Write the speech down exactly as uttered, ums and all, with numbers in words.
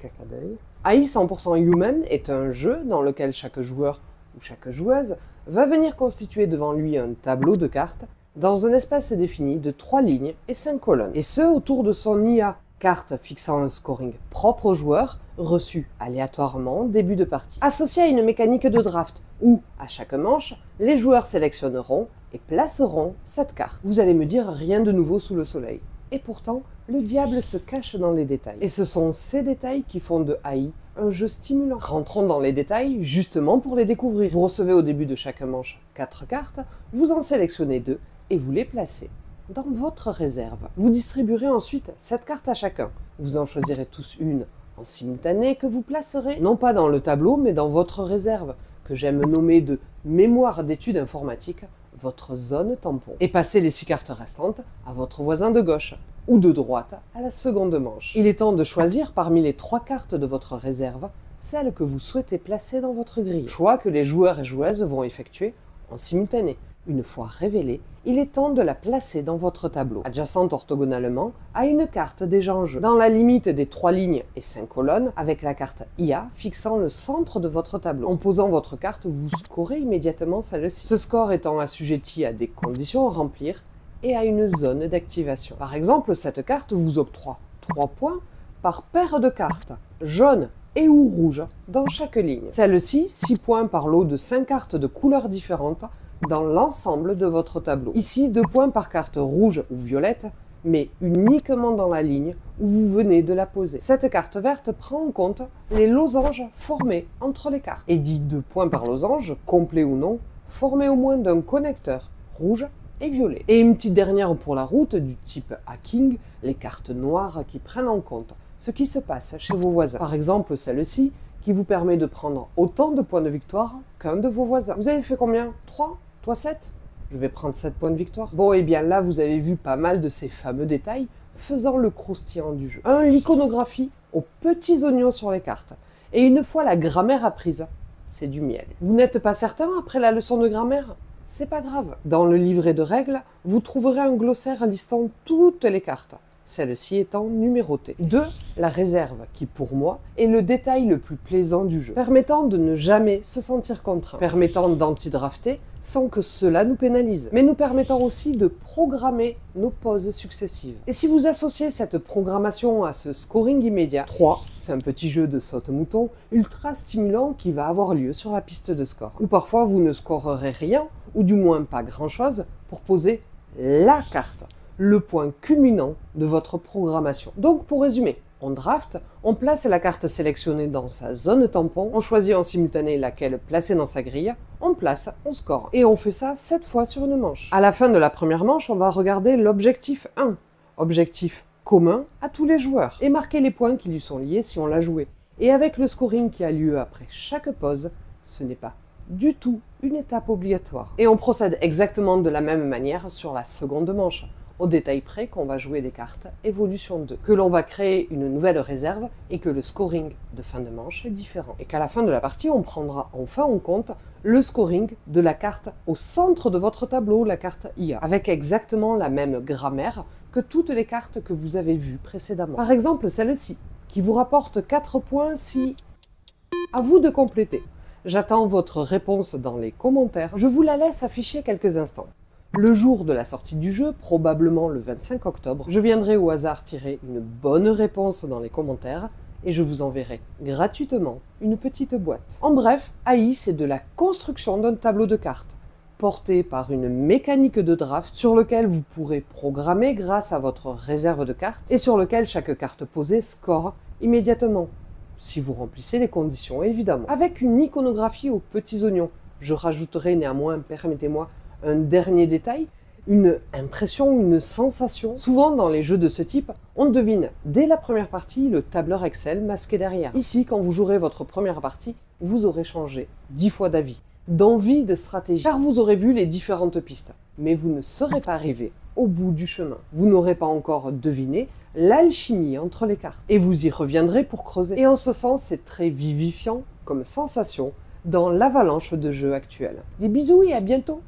caca d'œil. A I cent pour cent Human est un jeu dans lequel chaque joueur ou chaque joueuse va venir constituer devant lui un tableau de cartes dans un espace défini de trois lignes et cinq colonnes. Et ce, autour de son I A, carte fixant un scoring propre au joueur, reçu aléatoirement en début de partie. Associé à une mécanique de draft, où, à chaque manche, les joueurs sélectionneront et placeront cette carte. Vous allez me dire, rien de nouveau sous le soleil. Et pourtant, le diable se cache dans les détails. Et ce sont ces détails qui font de A I un jeu stimulant. Rentrons dans les détails, justement pour les découvrir. Vous recevez au début de chaque manche quatre cartes, vous en sélectionnez deux et vous les placez dans votre réserve. Vous distribuerez ensuite cette carte à chacun. Vous en choisirez tous une en simultané que vous placerez, non pas dans le tableau, mais dans votre réserve, que j'aime nommer de mémoire d'études informatiques, votre zone tampon. Et passez les six cartes restantes à votre voisin de gauche, ou de droite à la seconde manche. Il est temps de choisir parmi les trois cartes de votre réserve, celle que vous souhaitez placer dans votre grille. Choix que les joueurs et joueuses vont effectuer en simultané. Une fois révélée, il est temps de la placer dans votre tableau, adjacente orthogonalement à une carte déjà en jeu, dans la limite des trois lignes et cinq colonnes, avec la carte I A fixant le centre de votre tableau. En posant votre carte, vous scorez immédiatement celle-ci. Ce score étant assujetti à des conditions à remplir et à une zone d'activation. Par exemple, cette carte vous octroie trois points par paire de cartes, jaune et ou rouge, dans chaque ligne. Celle-ci, six points par lot de cinq cartes de couleurs différentes, dans l'ensemble de votre tableau. Ici, deux points par carte rouge ou violette, mais uniquement dans la ligne où vous venez de la poser. Cette carte verte prend en compte les losanges formés entre les cartes. Et dit deux points par losange, complet ou non, formés au moins d'un connecteur rouge et violet. Et une petite dernière pour la route du type hacking, les cartes noires qui prennent en compte ce qui se passe chez vos voisins. Par exemple, celle-ci, qui vous permet de prendre autant de points de victoire qu'un de vos voisins. Vous avez fait combien? trois? Toi sept? Je vais prendre sept points de victoire. Bon, et bien là, vous avez vu pas mal de ces fameux détails faisant le croustillant du jeu. un L'iconographie aux petits oignons sur les cartes. Et une fois la grammaire apprise, c'est du miel. Vous n'êtes pas certain après la leçon de grammaire? C'est pas grave. Dans le livret de règles, vous trouverez un glossaire listant toutes les cartes, celle-ci étant numérotée. deux La réserve, qui pour moi est le détail le plus plaisant du jeu, permettant de ne jamais se sentir contraint, permettant d'anti-drafter sans que cela nous pénalise, mais nous permettant aussi de programmer nos pauses successives. Et si vous associez cette programmation à ce scoring immédiat, trois, c'est un petit jeu de saute-mouton ultra stimulant qui va avoir lieu sur la piste de score. Ou parfois vous ne scorerez rien, ou du moins pas grand-chose, pour poser la carte, le point culminant de votre programmation. Donc pour résumer, on draft, on place la carte sélectionnée dans sa zone tampon, on choisit en simultané laquelle placer dans sa grille, on place, on score. Et on fait ça sept fois sur une manche. À la fin de la première manche, on va regarder l'objectif un, objectif commun à tous les joueurs, et marquer les points qui lui sont liés si on l'a joué. Et avec le scoring qui a lieu après chaque pause, ce n'est pas du tout une étape obligatoire. Et on procède exactement de la même manière sur la seconde manche, au détail près qu'on va jouer des cartes évolution deux, que l'on va créer une nouvelle réserve et que le scoring de fin de manche est différent. Et qu'à la fin de la partie, on prendra enfin en compte le scoring de la carte au centre de votre tableau, la carte I A, avec exactement la même grammaire que toutes les cartes que vous avez vues précédemment. Par exemple, celle-ci, qui vous rapporte quatre points si... À vous de compléter. J'attends votre réponse dans les commentaires. Je vous la laisse afficher quelques instants. Le jour de la sortie du jeu, probablement le vingt-cinq octobre, je viendrai au hasard tirer une bonne réponse dans les commentaires et je vous enverrai gratuitement une petite boîte. En bref, A I, c'est de la construction d'un tableau de cartes, porté par une mécanique de draft sur lequel vous pourrez programmer grâce à votre réserve de cartes et sur lequel chaque carte posée score immédiatement, si vous remplissez les conditions évidemment. Avec une iconographie aux petits oignons, je rajouterai néanmoins, permettez-moi, un dernier détail, une impression, une sensation. Souvent dans les jeux de ce type, on devine dès la première partie le tableur Excel masqué derrière. Ici, quand vous jouerez votre première partie, vous aurez changé dix fois d'avis, d'envie, de stratégie, car vous aurez vu les différentes pistes. Mais vous ne serez pas arrivé au bout du chemin. Vous n'aurez pas encore deviné l'alchimie entre les cartes. Et vous y reviendrez pour creuser. Et en ce sens, c'est très vivifiant comme sensation dans l'avalanche de jeux actuels. Des bisous et à bientôt!